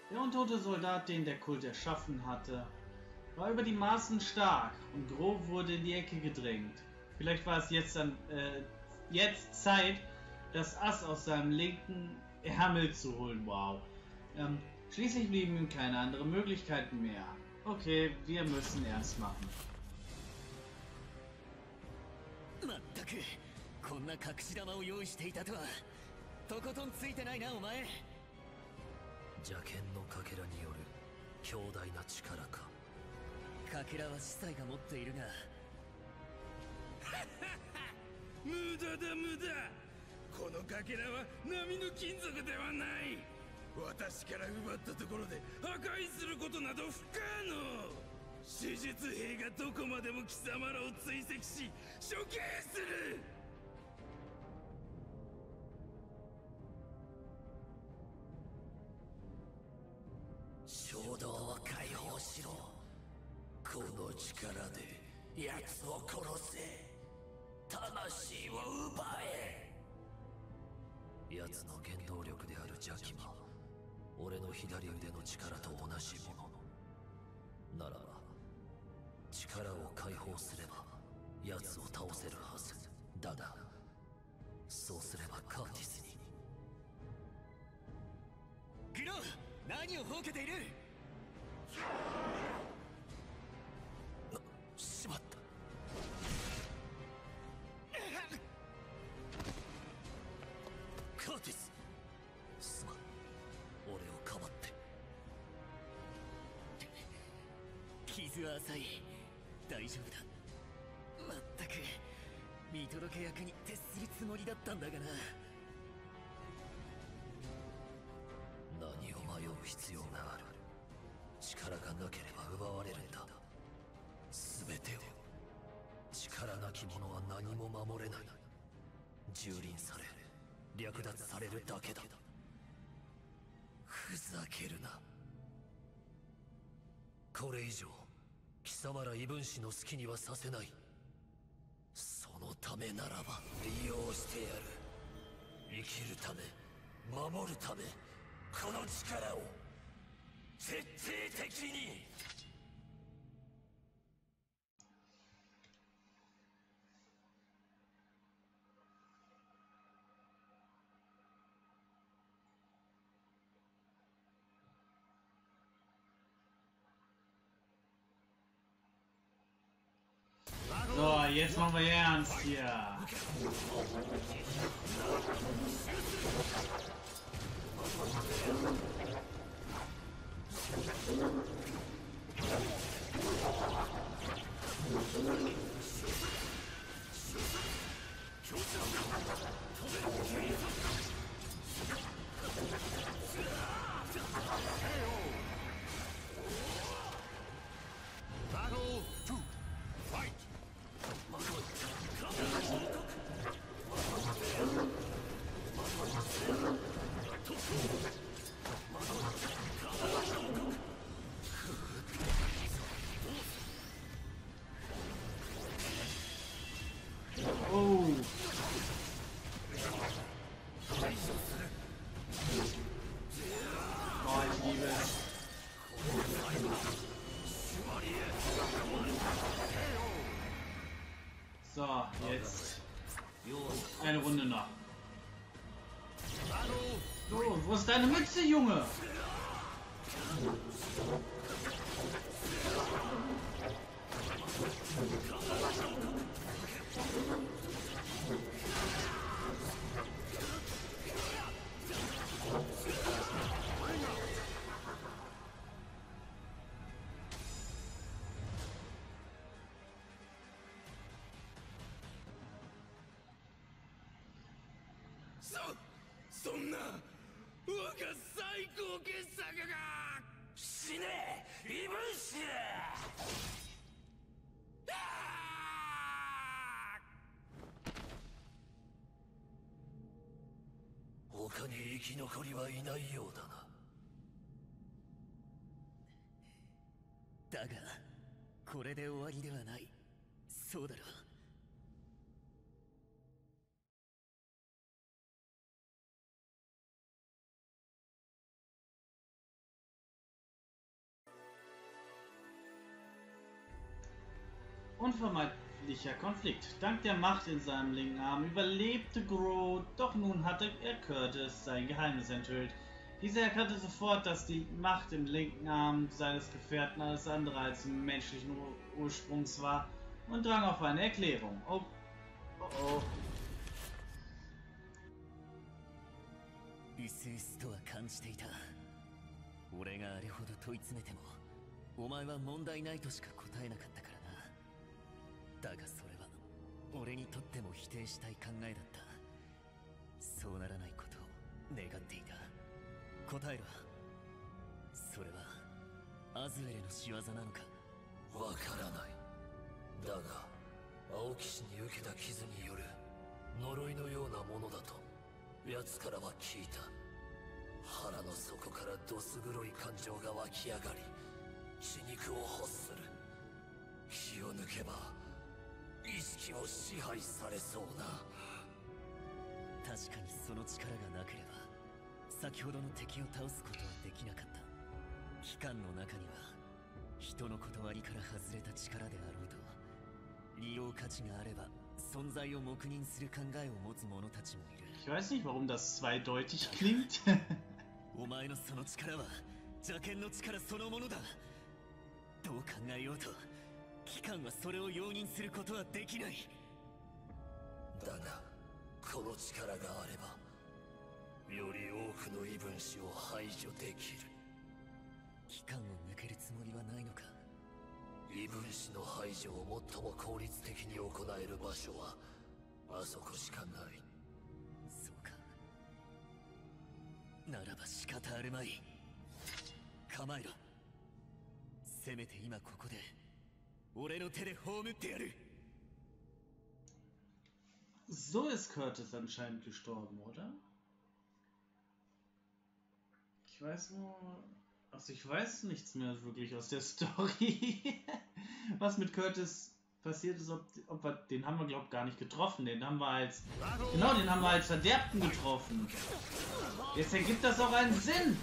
Der untote Soldat, den der Kult erschaffen hatte, war über die Maßen stark und grob wurde in die Ecke gedrängt. Vielleicht war es jetzt Zeit, das Ass aus seinem linken Ärmel zu holen. Wow. Schließlich blieben ihm keine anderen Möglichkeiten mehr. Okay, wir müssen ernst machen. まったくこんな隠し玉を用意していたとはとことんついてないなお前。 邪剣のかけらによる強大な力か。 かけらは司祭が持っているが無駄だ無駄。このかけらは並の金属ではない。私から奪ったところで破壊することなど不可能。手術兵がどこまでも貴様らを追跡し処刑する。 衝動を解放しろ。この力で奴を殺せ。魂を奪え。奴の原動力である邪気は俺の左腕の力と同じものならば、力を解放すれば奴を倒せるはずだが、そうすればカーティスに。 グロー、何をほうけている。 しまった。カーティス、すまん、俺をかばって。 傷は浅い。大丈夫だ。まったく見届け役に徹するつもりだったんだがな。 何を迷う必要がある。力がなければ奪われるんだ。全てを。力なき者は何も守れない。蹂躙され略奪されるだけだ。ふざけるな。これ以上貴様ら異分子の好きにはさせない。そのためならば利用してやる。生きるため守るため、この力を徹底的に。 So, jetzt machen wir ernst hier. Battle 2 Fight. So, jetzt eine Runde noch. So, wo ist deine Mütze, Junge? そんな我が最高傑作が。 死ね異分子。他に生き残りはいないようだな。 だがこれで終わりではない。そうだろう。 Unvermeidlicher Konflikt. Dank der Macht in seinem linken Arm überlebte Groh, doch nun hatte er Curtis sein Geheimnis enthüllt. Dieser erkannte sofort, dass die Macht im linken Arm seines Gefährten alles andere als menschlichen Ursprungs war und drang auf eine Erklärung. Oh, oh, oh. うすうすとは感じていた。俺があれほど問い詰めてもお前は問題ないとしか答えなかったからな。だがそれは俺にとっても否定したい考えだった。そうならないことを願っていた。答えろ。それはアズウェルの仕業なのか。 わからない。だが青騎士に受けた傷による呪いのようなものだと奴からは聞いた。腹の底からどす黒い感情が湧き上がり血肉を欲する。気を抜けば意識を支配されそうな。 確かにその力がなければ先ほどの敵を倒すことはできなかった。機関の中には人の断りから外れた力であろうと利用価値があれば存在を黙認する考えを持つ者たちもいる。 Ich weiß nicht, warum das zweideutig klingt. お前のその力は邪剣の力そのものだ。どう考えようと機関はそれを容認することはできない。 だがこの力があればより多くの異分子を排除できる。 機関を抜けるつもりはないのか。 異分子の排除を最も効率的に行える場所はあそこしかない。 そうか。ならば仕方あるまい。構えろ。せめて今ここで俺の手で葬ってやる。 So ist Curtis anscheinend gestorben, oder? Ich weiß nur... Also ich weiß nichts mehr wirklich aus der Story. Was mit Curtis passiert ist, den haben wir, glaube ich, gar nicht getroffen. Den haben wir als... Genau, den haben wir als Verderbten getroffen. Jetzt ergibt das auch einen Sinn.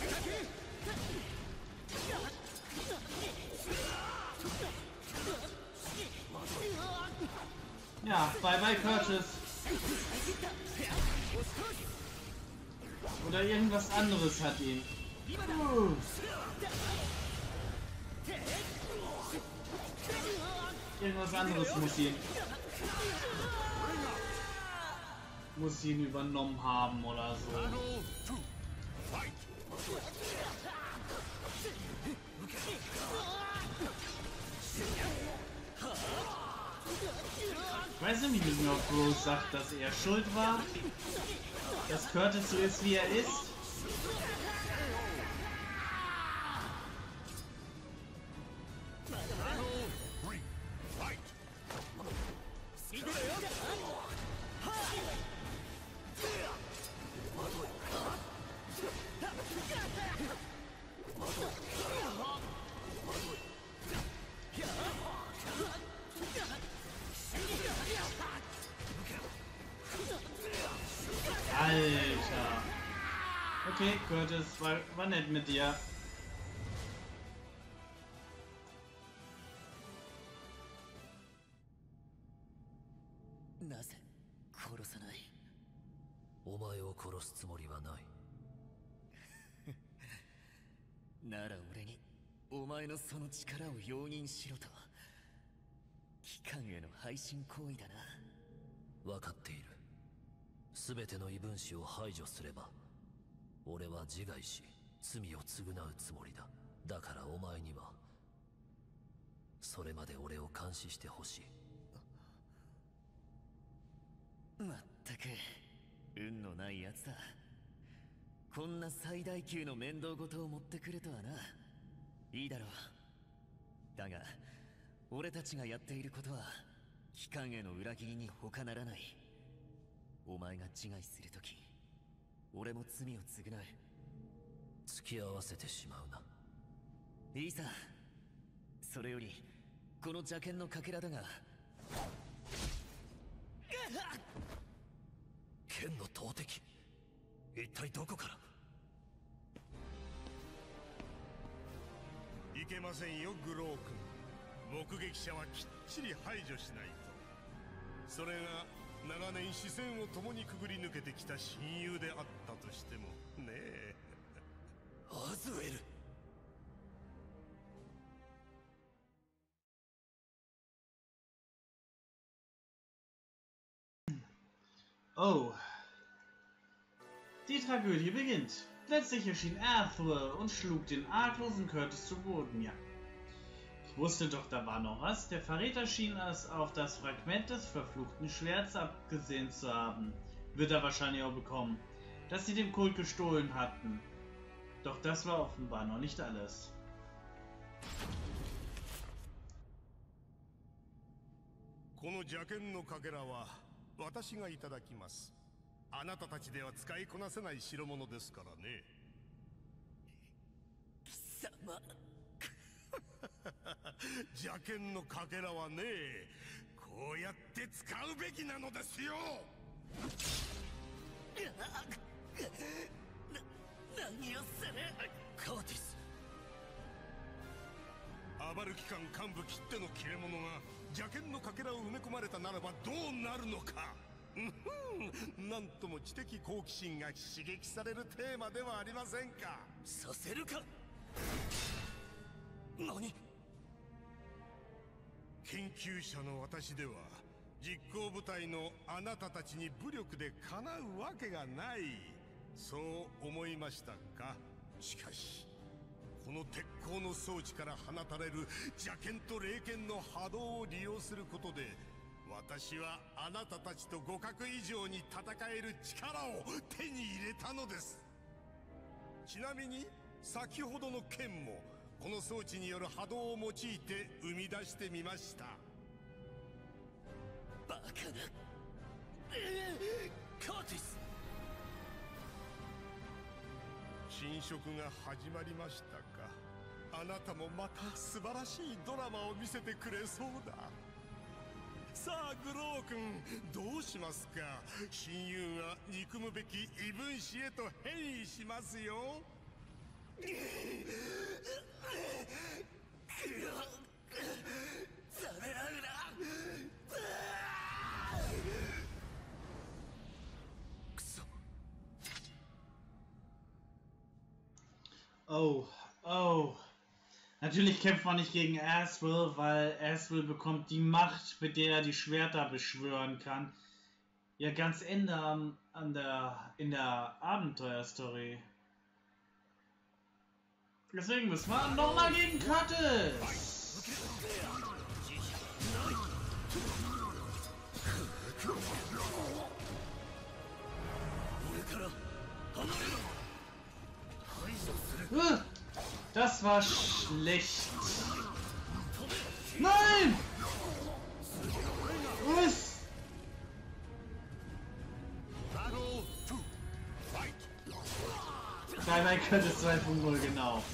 Ja, bye bye Curtis. Oder irgendwas anderes hat ihn. Irgendwas anderes muss ihn übernommen haben oder so. Ich weiß nämlich nicht mehr, ob Gross sagt, dass er schuld war, dass Curtis so ist, wie er ist. Alter. Okay, Curtis, war nett mit dir. Naぜ殺さない。 お前を殺すつもりはない。 なら俺にお前のその力を容認しろと。機関への配信行為だな。 分かっている。全ての異分子を排除すれば俺は自害し罪を償うつもりだ。だからお前にはそれまで俺を監視してほしい。 まったく運のないやつだ。こんな最大級の面倒事を持ってくるとはな。いいだろう。だが俺たちがやっていることは機関への裏切りに他ならない。お前が自害するとき俺も罪を償う。 付き合わせてしまうな。 いいさ。それよりこの邪剣のかけらだが、 剣の投擲、一体どこから。 いけませんよグロー君。 目撃者はきっちり排除しないと。それが長年視線を共にくぐり抜けてきた親友であったとしてもねえ。 アズウェル。 Oh. Die Tragödie beginnt. Plötzlich erschien Arthur und schlug den arglosen Curtis zu Boden. Ja. Ich wusste doch, da war noch was. Der Verräter schien es auf das Fragment des verfluchten Schwerts abgesehen zu haben. Wird er wahrscheinlich auch bekommen. Das sie dem Kult gestohlen hatten. Doch das war offenbar noch nicht alles. Kono Jaken no Kagera wa watashi ga itadakimasu. あなたたちでは使いこなせない代物ですからね。 貴様。 邪剣のかけらはね、こうやって使うべきなのですよ。 何をする。カーティス。 アバル機関幹部きっての切れ者が邪剣のかけらを埋め込まれたならばどうなるのか。なんとも知的好奇心が刺激されるテーマではありませんか。 させるか。何。 研究者の私では実行部隊のあなたたちに武力でかなうわけがない、そう思いましたか。しかしこの鉄鋼の装置から放たれる邪剣と霊剣の波動を利用することで、私はあなたたちと互角以上に戦える力を手に入れたのです。ちなみに先ほどの剣もこの装置による波動を用いて生み出してみました。 バカな。カーティス。 侵食が始まりましたか。あなたもまた素晴らしいドラマを見せてくれそうだ。さあグロー君、どうしますか。親友が憎むべき異分子へと変異しますよ。 ざめらうな。クソ。 Oh, oh. Natürlich kämpft man nicht gegen Asriel, weil Asriel bekommt die Macht, mit der er die Schwerter beschwören kann. Ja, ganz Ende in der Abenteuerstory. Deswegen müssen wir nochmal gegen Curtis. Das war schlecht. Nein! Was? Nein, Curtis 2.0, genau.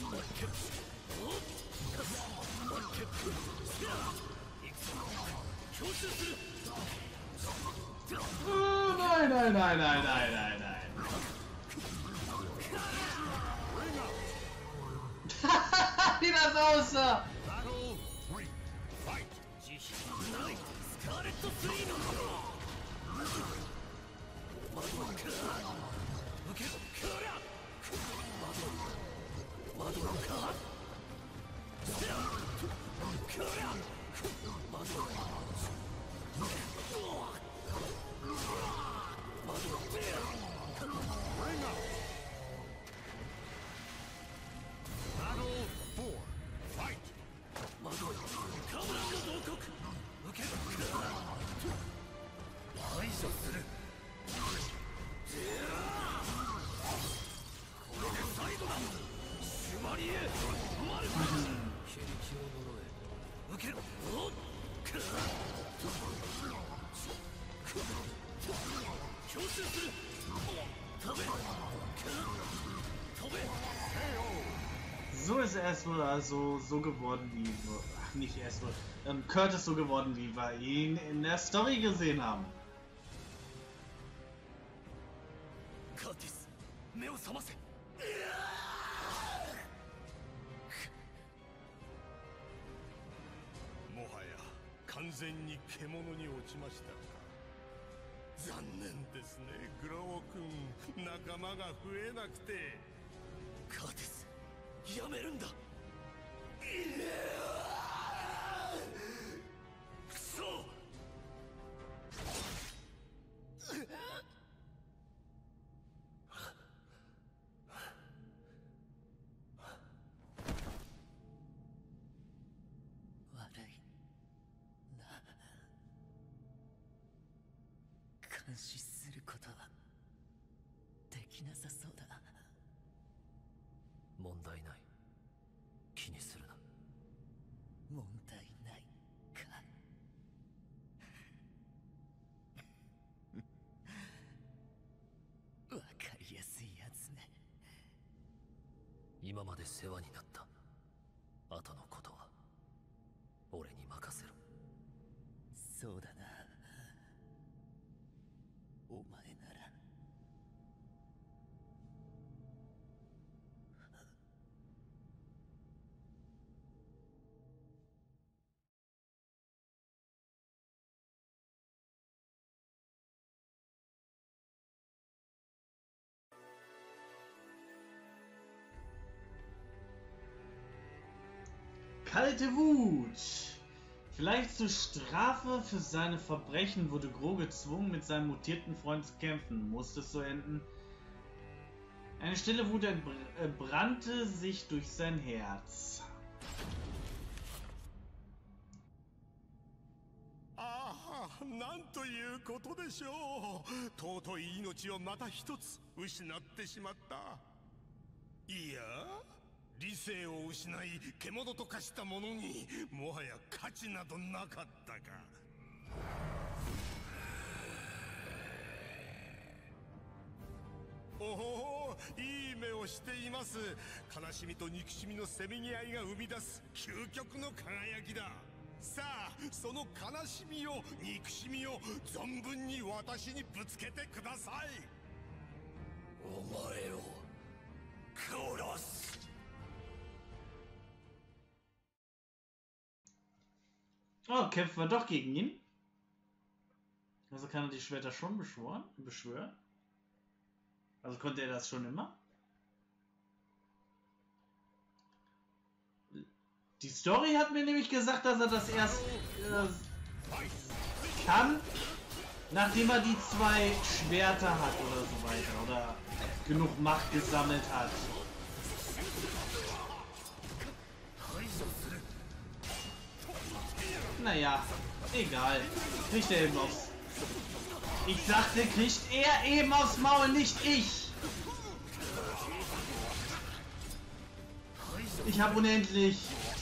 Oh, nein, nein, nein, nein, nein, nein, nein. Wie das aussah! So ist Asriel also so geworden, wie wir, ach nicht Asriel, Curtis so geworden, wie wir ihn in der Story gesehen haben. Curtis, 目を覚ませ。 完全に獣に落ちましたか。残念ですね、グロウ君。仲間が増えなくて。 カーティス、やめるんだ。クソ。 悪いな。監視することはできなさそうだ。 問題ない。気にするな。 問題ないか。わかりやすいやつね。 今まで世話になった。後のことは俺に任せろ。 そうだな。お前なら。 Kalte Wut. Vielleicht zur Strafe für seine Verbrechen wurde Gro gezwungen, mit seinem mutierten Freund zu kämpfen. Musste es so enden? Eine stille Wut brannte sich durch sein Herz. なんということでしょう。尊い命をまた一つ失ってしまった。いや、理性を失い獣と化した者にもはや価値などなかったか。おお、いい目をしています。悲しみと憎しみのせめぎ合いが生み出す究極の輝きだ。さあ、その悲しみを憎しみを存分に私にぶつけてください。 お前を殺す。 Oh, kämpfen wir doch gegen ihn. Also kann er die Schwerter schon beschwören? Also konnte er das schon immer? Die Story hat mir nämlich gesagt, dass er das erst kann, nachdem er die 2 Schwerter hat oder so weiter. Oder genug Macht gesammelt hat. Naja, egal. Kriegt er eben aufs... Ich sagte, kriegt er eben aufs Maul, nicht ich! Ich habe unendlich...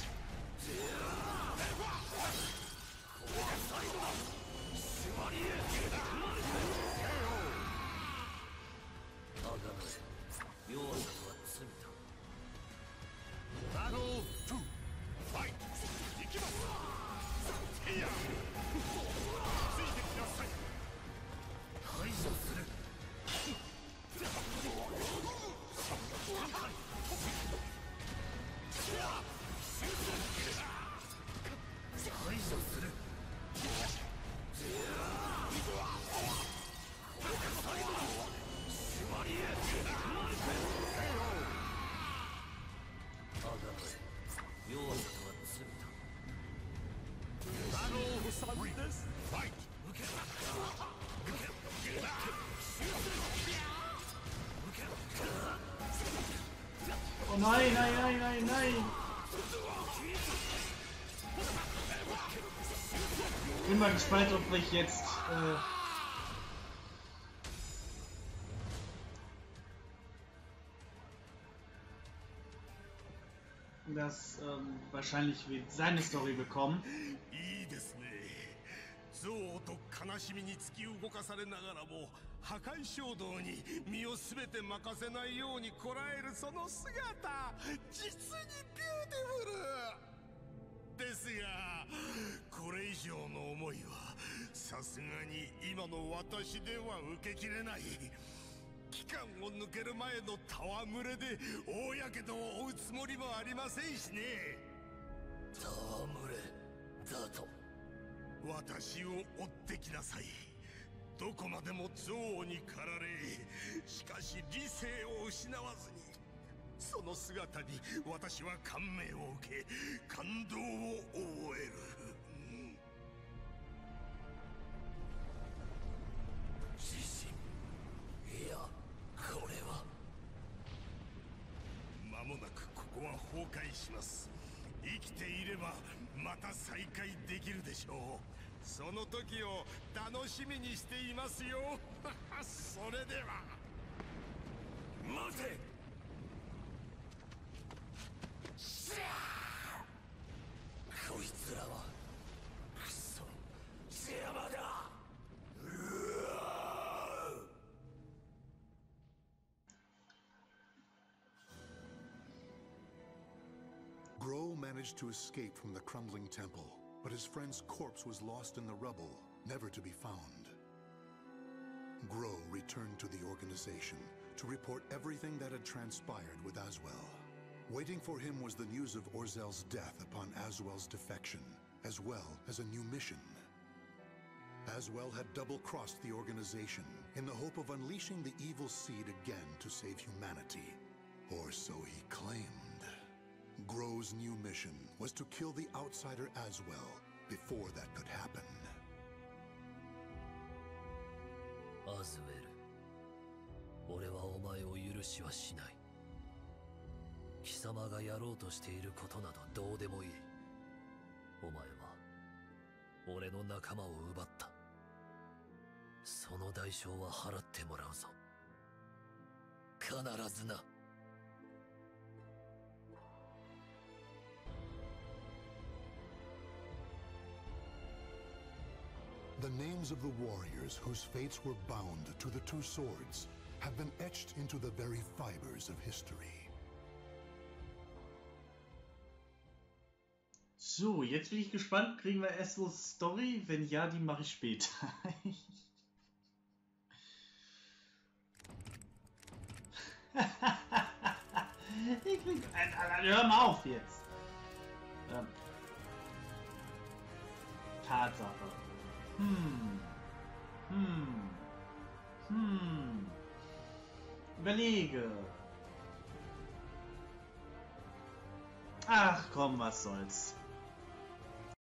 Oh nein, nein, nein, nein, nein! Bin mal gespannt, ob ich jetzt das wahrscheinlich wie seine Story bekommen. いいですね。憎悪と悲しみに突き動かされながらも破壊衝動に身を全て任せないようにこらえるその姿、実にビューティフルですが、これ以上の思いはさすがに今の私では受けきれない。期間を抜ける前の戯れで大やけどを負うつもりもありませんしね。 戯れだと私を追ってきなさい。どこまでも憎悪に駆られ、しかし理性を失わずに、その姿に私は感銘を受け、感動を覚える。 自信、いや、これは間もなくここは崩壊します。生きていればまた再会できるでしょう。その時を楽しみにしていますよ。それでは。 待て。こいつらはクソ邪魔だ。 Grow managed to escape from the crumbling temple, but his friend's corpse was lost in the rubble, never to be found. Grow returned to the organization to report everything that had transpired with Aswell. Waiting for him was the news of Orzel's death upon Aswell's defection, as well as a new mission. Aswell had double-crossed the organization in the hope of unleashing the evil seed again to save humanity, or so he claimed. Grow's new mission was to kill the outsider Aswell before that could happen. アズウェル、俺はお前を許しはしない。貴様がやろうとしていることなどどうでもいい。お前は俺の仲間を奪った。その代償は払ってもらうぞ。必ずな。 The names of the warriors whose fates were bound to the two swords have been etched into the very fibers of history. So, jetzt bin ich gespannt. Kriegen wir Aswells Story? Wenn ja, die mache ich später. Ich krieg... Hör mal auf jetzt. Tatsache. Überlege. Ach komm, was soll's.